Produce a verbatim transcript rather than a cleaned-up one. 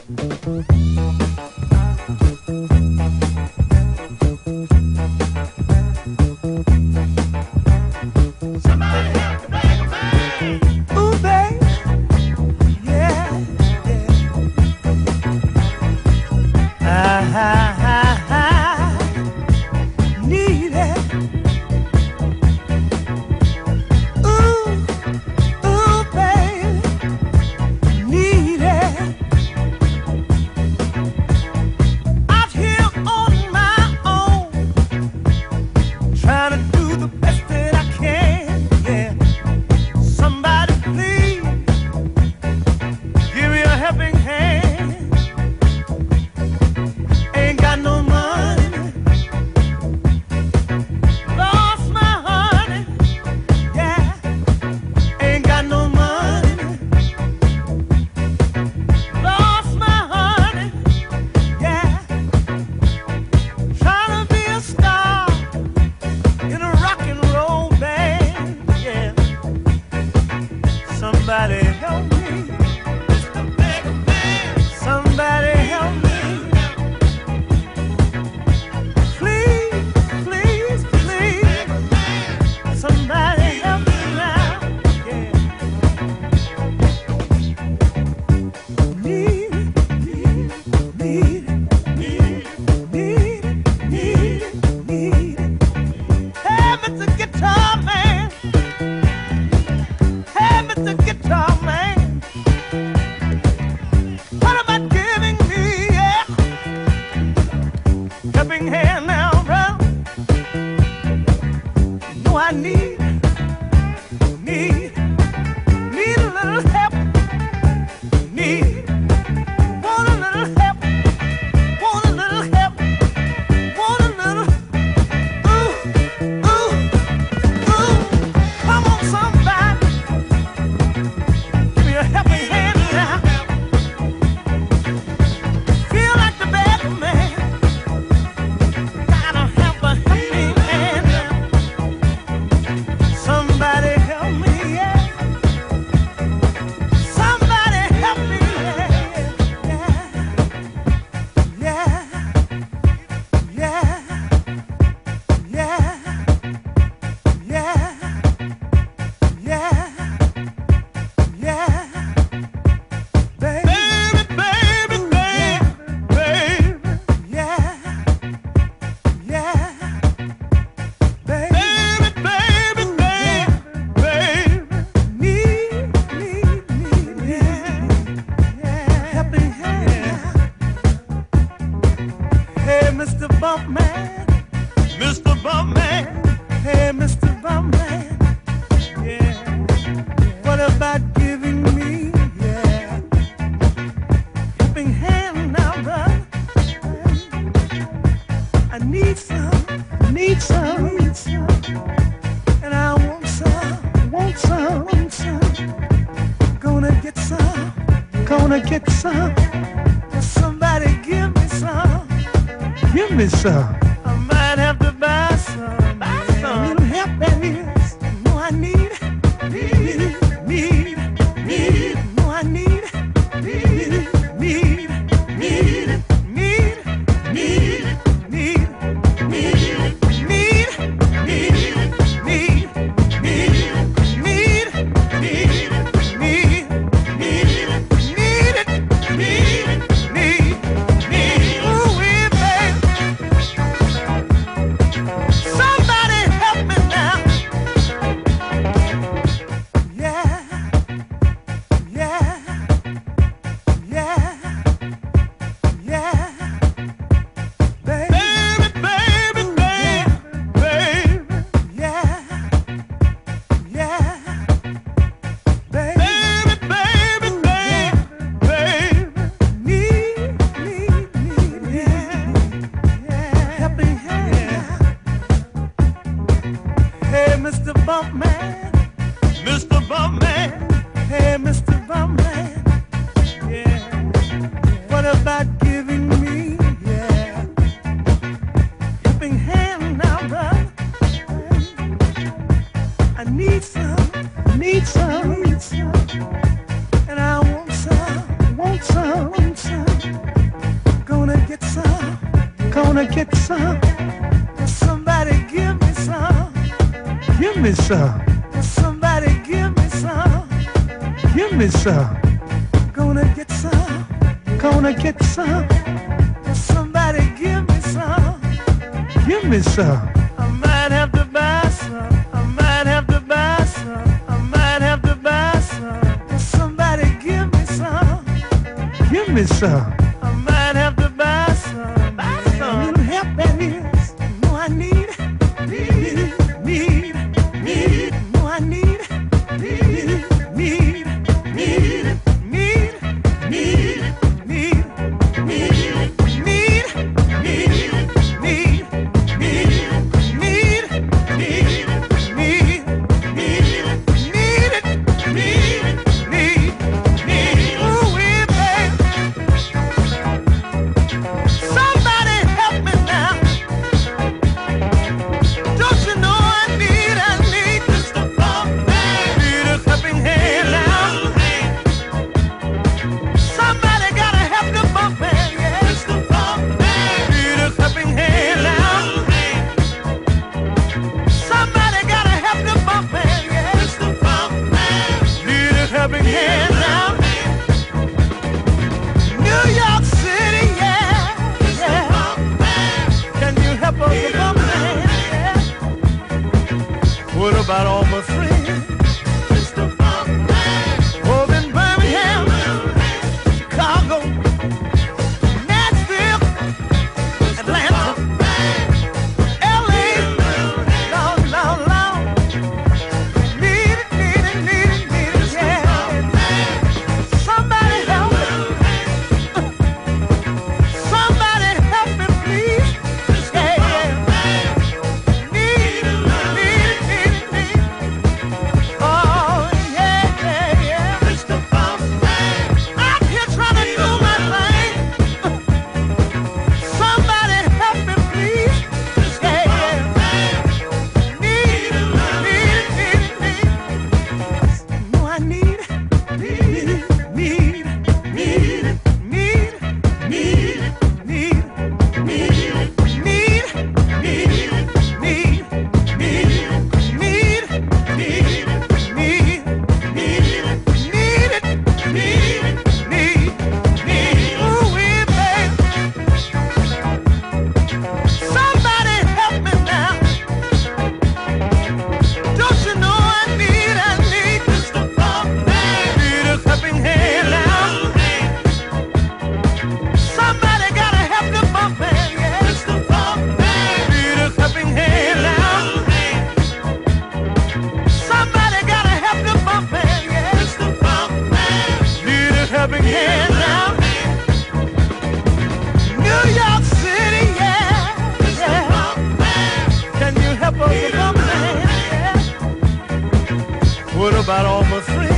And I want some, want some, want some. Gonna get some. Somebody give me some. Give me some. Somebody give me some. Give me some. Gonna get some. Gonna get some. Somebody give me some. Give me some. I might have to buy some. I might have to buy some. I might have to buy some. Somebody give me some. Give me some. I might have to buy some. Buy some. Little help that is. No, I need. Need. Need. Need. No, I need. Need. Need. Need. Need. Need. Need. Need. Need. Need. Need. What about all my friends? Mister Bumpman. Over in Birmingham, Chicago, Nashville, Atlanta, L A, long, long, long. Need it, need it, need it, need it, yeah. Somebody help me. Somebody help me, please. Helping hand now. New York City, yeah, yeah. Can you help us, Bumpman? Yeah. What about all my friends?